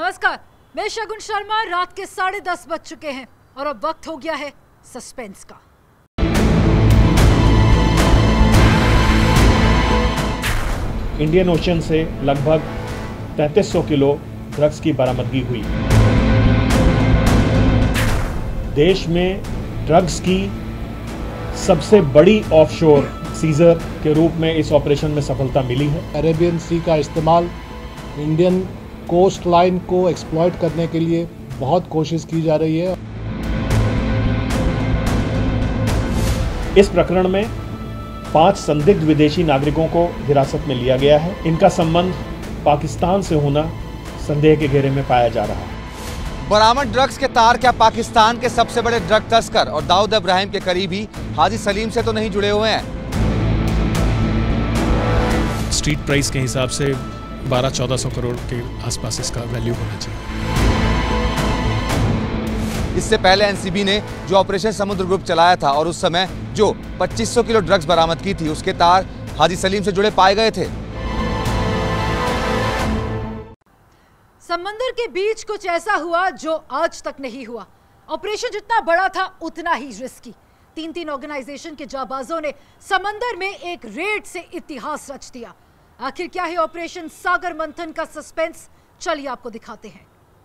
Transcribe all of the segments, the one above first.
नमस्कार, मैं शगुन शर्मा। रात के 10:30 बज चुके हैं और अब वक्त हो गया है सस्पेंस का। इंडियन ओशन से लगभग 3300 किलो ड्रग्स की बरामदगी हुई। देश में ड्रग्स की सबसे बड़ी ऑफशोर सीजर के रूप में इस ऑपरेशन में सफलता मिली है। अरेबियन सी का इस्तेमाल इंडियन कोस्ट लाइन को एक्सप्लॉइट करने के लिए बहुत कोशिश की जा रही है। इस प्रकरण में 5 संदिग्ध विदेशी नागरिकों को हिरासत में लिया गया है। इनका संबंध पाकिस्तान से होना संदेह के घेरे में पाया जा रहा है। बरामद ड्रग्स के तार क्या पाकिस्तान के सबसे बड़े ड्रग तस्कर और दाऊद इब्राहिम के करीबी हाजी सलीम से तो नहीं जुड़े हुए हैं? स्ट्रीट प्राइस के हिसाब से 1200-1400 करोड़ के आसपास इसका वैल्यू होना चाहिए। इससे पहले एनसीबी ने जो ऑपरेशन समुद्र ग्रुप चलाया था और उस समय जो 2500 किलो ड्रग्स बरामद की थी, उसके तार हाजी सलीम से जुड़े पाए गए थे। समंदर के बीच कुछ ऐसा हुआ जो आज तक नहीं हुआ। ऑपरेशन जितना बड़ा था उतना ही रिस्की। 3 ऑर्गेनाइजेशन के जाबाजों ने समंदर में एक रेड से इतिहास रच दिया। आखिर क्या है ऑपरेशन सागर मंथन का सस्पेंस? चलिए आपको दिखाते हैं।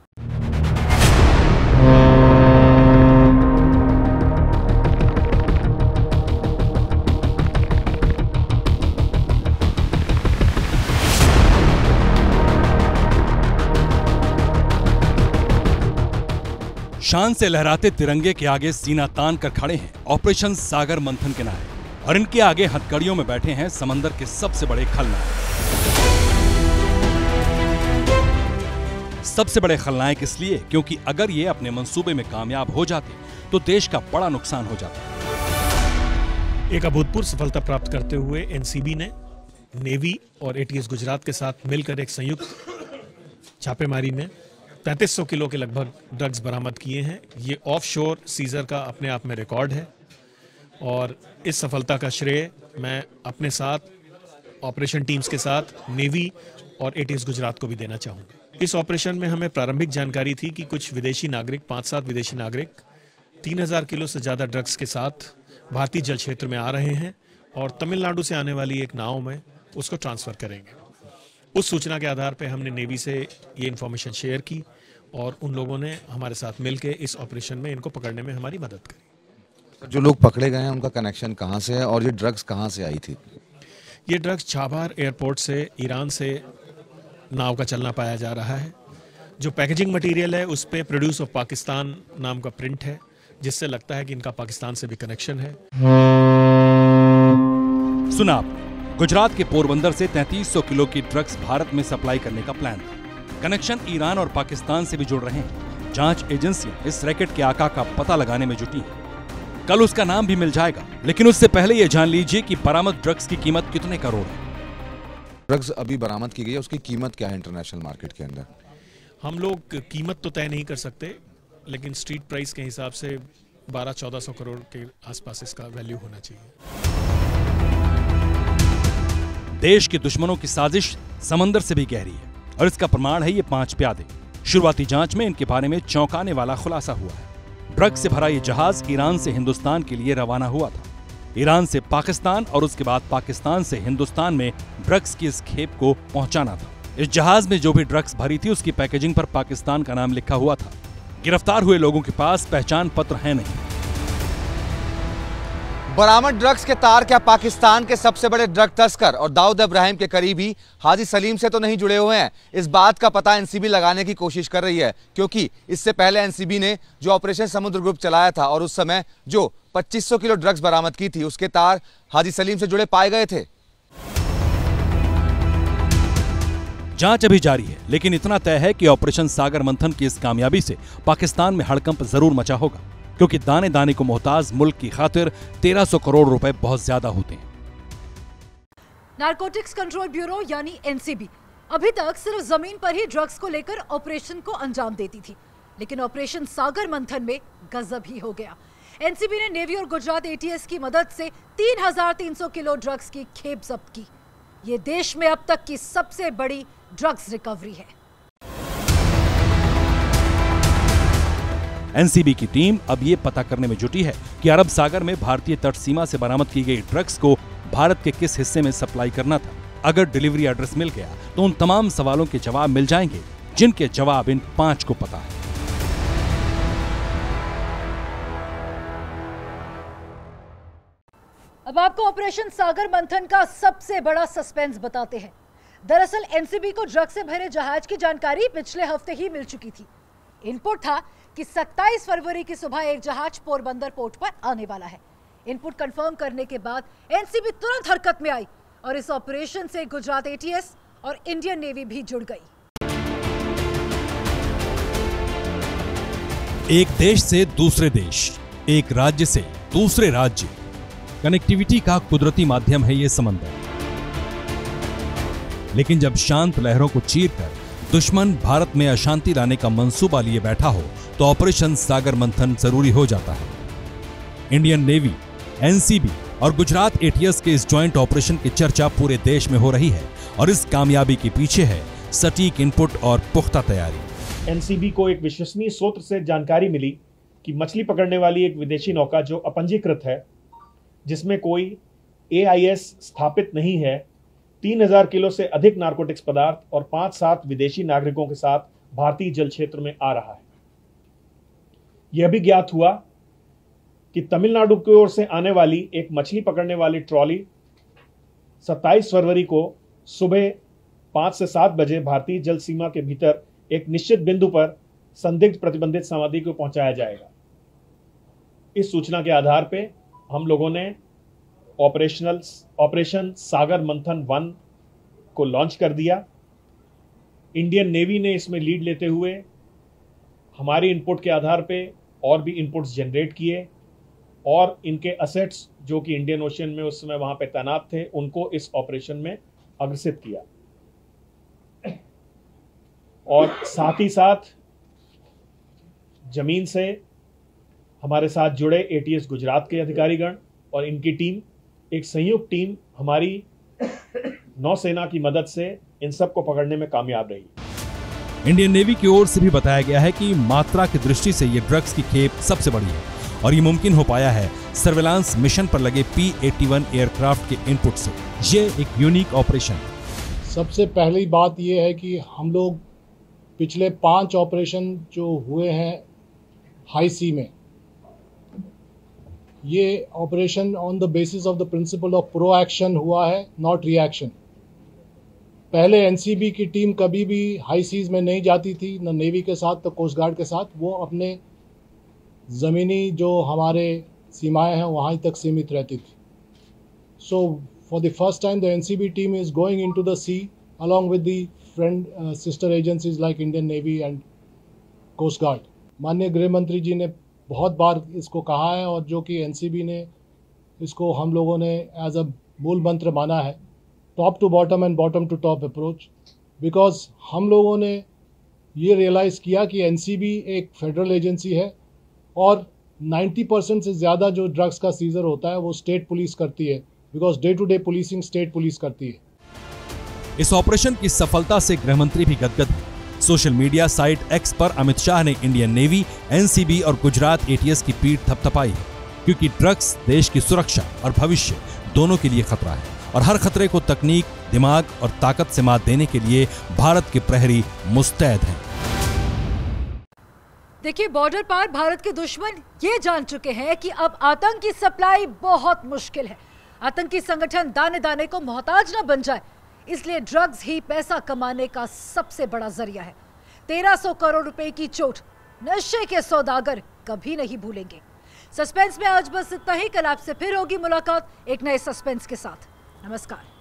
शान से लहराते तिरंगे के आगे सीना तान कर खड़े हैं ऑपरेशन सागर मंथन के नायक, और इनके आगे हथकड़ियों में बैठे हैं समंदर के सबसे बड़े खलनायक। सबसे बड़े खलनायक इसलिए क्योंकि अगर ये अपने मंसूबे में कामयाब हो जाते तो देश का बड़ा नुकसान हो जाता। एक अभूतपूर्व सफलता प्राप्त करते हुए एनसीबी ने नेवी और एटीएस गुजरात के साथ मिलकर एक संयुक्त छापेमारी में 3300 किलो के लगभग ड्रग्स बरामद किए हैं। ये ऑफशोर सीजर का अपने आप में रिकॉर्ड है और इस सफलता का श्रेय मैं अपने साथ ऑपरेशन टीम्स के साथ नेवी और एटीएस गुजरात को भी देना चाहूँगा। इस ऑपरेशन में हमें प्रारंभिक जानकारी थी कि कुछ विदेशी नागरिक 5-7 विदेशी नागरिक 3000 किलो से ज़्यादा ड्रग्स के साथ भारतीय जल क्षेत्र में आ रहे हैं और तमिलनाडु से आने वाली एक नाव में उसको ट्रांसफ़र करेंगे। उस सूचना के आधार पर हमने नेवी से ये इन्फॉर्मेशन शेयर की और उन लोगों ने हमारे साथ मिलकर इस ऑपरेशन में इनको पकड़ने में हमारी मदद करी। जो लोग पकड़े गए हैं उनका कनेक्शन कहाँ से है और ये ड्रग्स कहाँ से आई थी? ये ड्रग्स छाबार एयरपोर्ट से ईरान से नाव का चलना पाया जा रहा है। जो पैकेजिंग मटेरियल है उस पे प्रोड्यूस ऑफ पाकिस्तान नाम का प्रिंट है, जिससे लगता है कि इनका पाकिस्तान से भी कनेक्शन है। सुना आपने, गुजरात के पोरबंदर से 3300 किलो की ड्रग्स भारत में सप्लाई करने का प्लान था। कनेक्शन ईरान और पाकिस्तान से भी जुड़ रहे हैं। जांच एजेंसियां इस रैकेट के आका का पता लगाने में जुटी हैं। कल उसका नाम भी मिल जाएगा, लेकिन उससे पहले यह जान लीजिए कि बरामद ड्रग्स की कीमत कितने करोड़ है। ड्रग्स अभी बरामद की गई है, उसकी कीमत क्या है इंटरनेशनल मार्केट के अंदर? हम लोग कीमत तो तय नहीं कर सकते, लेकिन स्ट्रीट प्राइस के हिसाब से 1200-1400 करोड़ के आसपास इसका वैल्यू होना चाहिए। देश के दुश्मनों की साजिश समंदर से भी गहरी है और इसका प्रमाण है ये 5 प्यादे। शुरुआती जांच में इनके बारे में चौंकाने वाला खुलासा हुआ है। ड्रग्स से भरा ये जहाज ईरान से हिंदुस्तान के लिए रवाना हुआ था। ईरान से पाकिस्तान और उसके बाद पाकिस्तान से हिंदुस्तान में ड्रग्स की इस खेप को पहुंचाना था। इस जहाज में जो भी ड्रग्स भरी थी उसकी पैकेजिंग पर पाकिस्तान का नाम लिखा हुआ था। गिरफ्तार हुए लोगों के पास पहचान पत्र है नहीं। बरामद ड्रग्स के तार क्या पाकिस्तान के सबसे बड़े ड्रग तस्कर और दाऊद इब्राहिम के करीबी हाजी सलीम से तो नहीं जुड़े हुए हैं? इस बात का पता एनसीबी लगाने की कोशिश कर रही है, क्योंकि इससे पहले एनसीबी ने जो ऑपरेशन समुद्र ग्रुप चलाया था और उस समय जो 2500 किलो ड्रग्स बरामद की थी, उसके तार हाजी सलीम से जुड़े पाए गए थे। जांच अभी जारी है, लेकिन इतना तय है कि ऑपरेशन सागर मंथन की इस कामयाबी से पाकिस्तान में हड़कंप जरूर मचा होगा, क्योंकि दाने दाने को मोहताज मुल्क की खातिर 1300 करोड़ रुपए बहुत ज्यादा होते हैं। नारकोटिक्स कंट्रोल ब्यूरो यानी एनसीबी अभी तक सिर्फ जमीन पर ही ड्रग्स को लेकर ऑपरेशन को अंजाम देती थी, लेकिन ऑपरेशन सागर मंथन में गजब ही हो गया। एनसीबी ने नेवी और गुजरात एटीएस की मदद से 3300 किलो ड्रग्स की खेप जब्त की। ये देश में अब तक की सबसे बड़ी ड्रग्स रिकवरी है। एनसीबी की टीम अब ये पता करने में जुटी है कि अरब सागर में भारतीय तट सीमा से बरामद की गई ड्रग्स को भारत के किस हिस्से में सप्लाई करना था। अगर डिलीवरी एड्रेस मिल गया तो उन तमाम सवालों के जवाब मिल जाएंगे जिनके जवाब इन 5 को पता है। अब आपको ऑपरेशन सागर मंथन का सबसे बड़ा सस्पेंस बताते हैं। दरअसल एनसीबी को ड्रग्स से भरे जहाज की जानकारी पिछले हफ्ते ही मिल चुकी थी। इनपुट था कि 27 फरवरी की सुबह एक जहाज पोरबंदर पोर्ट पर आने वाला है। इनपुट कंफर्म करने के बाद एनसीबी तुरंत हरकत में आई और इस ऑपरेशन से गुजरात एटीएस और इंडियन नेवी भी जुड़ गई। एक देश से दूसरे देश, एक राज्य से दूसरे राज्य, कनेक्टिविटी का कुदरती माध्यम है ये समंदर। लेकिन जब शांत लहरों को चीरकर दुश्मन भारत में अशांति लाने का मंसूबा लिए बैठा हो तो ऑपरेशन सागर मंथन जरूरी हो जाता है। इंडियन नेवी, एनसीबी और गुजरात एटीएस के इस ज्वाइंट ऑपरेशन की चर्चा पूरे देश में हो रही है और इस कामयाबी के पीछे है सटीक इनपुट और पुख्ता तैयारी। एनसीबी को एक विश्वसनीय स्रोत से जानकारी मिली कि मछली पकड़ने वाली एक विदेशी नौका जो अपंजीकृत है, जिसमें कोई AIS स्थापित नहीं है, 3000 किलो से अधिक नारकोटिक्स पदार्थ और 5-7 विदेशी नागरिकों के साथ भारतीय जल क्षेत्र में आ रहा है। यह भी ज्ञात हुआ कि तमिलनाडु की ओर से आने वाली एक मछली पकड़ने वाली ट्रॉली 27 फरवरी को सुबह 5 से 7 बजे भारतीय जल सीमा के भीतर एक निश्चित बिंदु पर संदिग्ध प्रतिबंधित सामग्री को पहुंचाया जाएगा। इस सूचना के आधार पर हम लोगों ने ऑपरेशन सागर मंथन 1 को लॉन्च कर दिया। इंडियन नेवी ने इसमें लीड लेते हुए हमारी इनपुट के आधार पे और भी इनपुट्स जनरेट किए और इनके असेट्स जो कि इंडियन ओशन में उस समय वहां पे तैनात थे, उनको इस ऑपरेशन में अग्रसित किया। और साथ ही साथ जमीन से हमारे साथ जुड़े एटीएस गुजरात के अधिकारीगण और इनकी टीम, एक संयुक्त टीम हमारी नौसेना की मदद से इन सब को पकड़ने में कामयाब रही। इंडियन नेवी की ओर से भी बताया गया है कि मात्रा की दृष्टि से ये ड्रग्स की खेप सबसे बड़ी है और ये मुमकिन हो पाया है सर्विलांस मिशन पर लगे P-81 एयरक्राफ्ट के इनपुट से। ये एक यूनिक ऑपरेशन। सबसे पहली बात ये है कि हम लोग पिछले 5 ऑपरेशन जो हुए हैं हाई सी में, ये operation on the basis of the principle of pro action हुआ है, नॉट रिएक्शन। पहले एनसीबी की टीम कभी भी हाई सीज में नहीं जाती थी, न नेवी के साथ न कोस्ट गार्ड के साथ। वो अपने ज़मीनी जो हमारे सीमाएं हैं वहाँ तक सीमित रहती थी। So for the first time the NCB team is going into the sea along with the friend sister agencies like Indian Navy and Coast Guard। माननीय गृह मंत्री जी ने बहुत बार इसको कहा है और जो कि एनसीबी ने इसको हम लोगों ने एज अ मूल मंत्र माना है, top to bottom and bottom to top approach. Because हम लोगों ने ये रियलाइज़ किया कि एनसीबी एक फेडरल एजेंसी है और 90% से ज़्यादा जो ड्रग्स का सीजर होता है वो स्टेट पुलिस करती है, because day to day policing state police करती है। इस ऑपरेशन की सफलता से गृहमंत्री भी गदगद हैं। सोशल मीडिया साइट X पर अमित शाह ने इंडियन नेवी, एनसीबी और गुजरात एटीएस की पीठ थपथपाई है, क्योंकि ड्रग्स देश की सुरक्षा और भविष्य दोनों के लिए खतरा है और हर खतरे को तकनीक, दिमाग और ताकत से मात देने के लिए भारत के प्रहरी मुस्तैद हैं। देखिए, बॉर्डर पार भारत के दुश्मन ये जान चुके हैं कि अब आतंक की सप्लाई बहुत मुश्किल है। आतंकी संगठन दाने दाने को मोहताज न बन जाए, इसलिए ड्रग्स ही पैसा कमाने का सबसे बड़ा जरिया है। 1300 करोड़ रुपए की चोट नशे के सौदागर कभी नहीं भूलेंगे। सस्पेंस में आज बस इतना ही। कल आपसे फिर होगी मुलाकात एक नए सस्पेंस के साथ। नमस्कार।